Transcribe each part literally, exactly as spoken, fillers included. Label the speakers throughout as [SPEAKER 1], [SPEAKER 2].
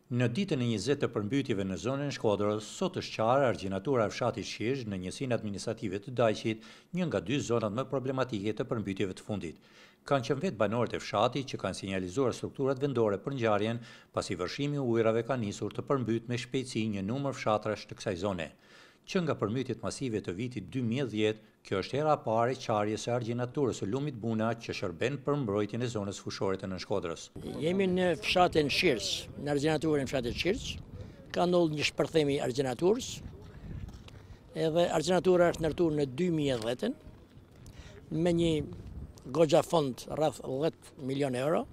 [SPEAKER 1] Në ditën e njëzet të përmbytjeve në zonën Shkodrës, sot është qarë argjinatura e fshatit Shirz në njësinë administrative të Dajqit, një nga dy zonat më problematike të përmbytjeve të fundit. Kanë qenë vetë banorët e fshatit që kanë sinjalizuar strukturat vendore për ngjarjen, pasi vërshimi i ujrave ka nisur të përmbyt me shpejtësi një numër fshatrash të kësaj zone. Që nga përmbytjet masive të vitit dy mijë e dhjetë, kjo është hera e parë e qarjes së argjinaturës së lumit Buna që shërben për mbrojtjen e zonës fushore të Nën Shkodrës.
[SPEAKER 2] Jemi në fshatin Shirz, në argjinaturën e fshatit Shirz. Ka ndodhur një shpërthim i argjinaturës. Edhe argjinatura është ndërtuar në dy mijë e dhjetën me një goxha fond rreth dhjetë milion euro.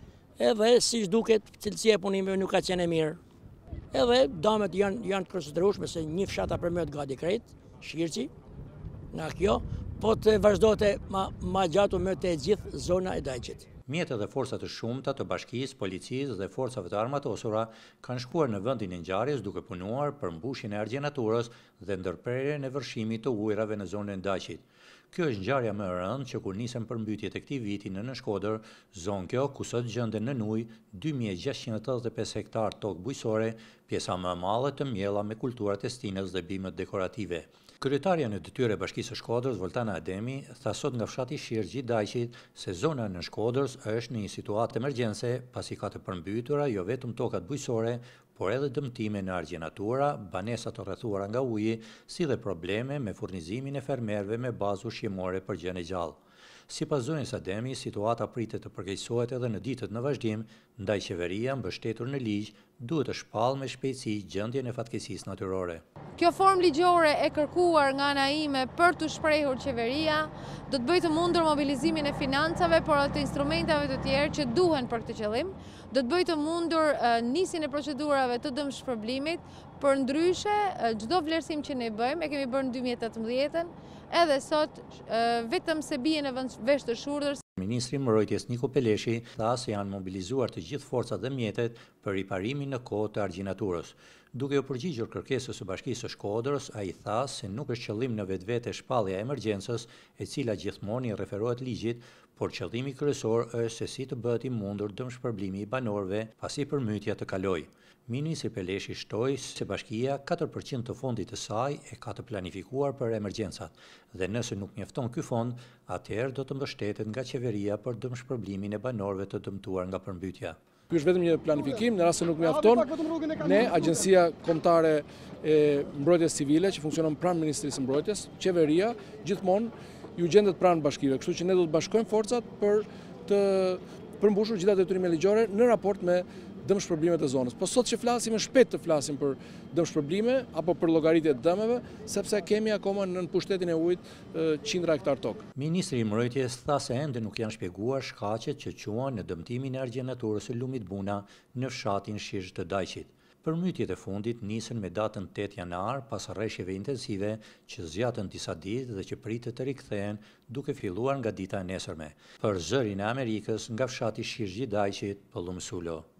[SPEAKER 2] Edhe siç duket, cilësia e punimeve nuk ka qenë e mirë. Edhe damet janë, janë të konsiderueshme se një fshat përmet gati krejt, Shirzi, nga kjo, po të vazhdojte ma, ma gjatu me të gjithë zona e Dajqit.
[SPEAKER 1] Mjetet dhe forcat të shumta të bashkisë, policisë dhe forcave të armatosura kanë shkuar në vendin e ngjarjes duke punuar për mbushjen e argjinaturës dhe ndërprerjen e vërshimit të ujrave në zonën e Dajqit. Kjo është ngjarja më e rëndë që kur nisën përmbytjet e këtij viti në Nën Shkodër, zonë kjo ku sot gjenden nën ujë dy mijë e gjashtëqind e tetëdhjetë e pesë hektar tokë bujqësore, pjesa më e madhe të mjella me kultura testinës dhe bimët dekorative. Kryetarja në detyrë e Bashkisë së Shkodrës, Voltana Ademi, tha sot nga fshati Shirz i Dajqit se zona e Nën Shkodrës është në një situatë emergjense pasi ka të përmbytura jo vetëm tokat bujqësore, por edhe dëmtime në argjinatura, banesa të rrethuara nga uji, si dhe probleme me furnizimin e fermerëve me bazë ushqimore për gjën e gjallë. Sipas zonës Ademi, situata pritet të përkeqësohet edhe në ditët në vazhdim, ndaj qeveria mbështetur në ligj duhet të shpallë me shpejtësi gjendjen e fatkeqësisë natyrore.
[SPEAKER 3] Kjo formë ligjore e kërkuar nga ana ime për të shprehur qeveria do të bëjë të mundur mobilizimin e financave, por edhe të instrumentave të tjerë që duhen për këtë qëllim, do të bëjë të mundur uh, nisjen e procedurave të dëmshpërblimit, për ndryshe uh, çdo vlerësim që ne bëjmë, e kemi bërë në dy mijë e tetëmbëdhjetë, edhe sot uh, vetëm se bie në vesh të Shurdhës.
[SPEAKER 1] Ministri i Mbrojtjes Niko Peleshi tha se janë mobilizuar të gjithë forcat dhe mjetet për riparimin në kohë të argjinaturës. Duke u përgjigjur kërkesës së Bashkisë së Shkodrës, ai tha se nuk është qëllim në vetvete shpallja e emergjencës, e cila gjithmonë i referohet ligjit, por qëllimi kryesor është se si të bëhet i mundur dëmshpërblimi i banorëve pasi përmbytja të kalojë. Ministri Peleshi shtoi se bashkia katër përqind të fondit të saj e ka të planifikuar për emergjencat dhe nëse nuk mjafton ky fond, atëherë do të mbështetet nga qeveria për dëmshpërblimin e banorëve të dëmtuar nga përmbytja.
[SPEAKER 4] Ky është vetëm një planifikim, në rast se nuk mjafton, ne Agjencia Kombëtare e Mbrojtjes Civile që funksionon pranë Ministrisë së Mbrojtjes, qeveria gjithmonë ju gjendet pranë bashkive, kështu që ne do të bashkojmë forcat për të përmbushur gjitha detyrimet ligjore në raport me dëmshpërblimet e zonës. Po sot që flasim, është shpejt të flasim për dëmshpërblime apo për llogaritje të dëmeve, sepse kemi akoma në pushtetin e ujit qindra hektar tokë.
[SPEAKER 1] Ministri i Mbrojtjes tha se ende nuk janë shpjeguar shkaqet që quan në dëmtimin e argjinaturës së lumit Buna në fshatin Shirz të Dajqit. Përmbytjet e fundit nisën me datën tetë janar pas rreshjeve intensive që zgjatën disa ditë dhe që pritet të rikthehen duke filluar nga dita e nesërme. Për Zërin e Amerikës nga fshati Shirz i Dajqit, Pëllum Sulo.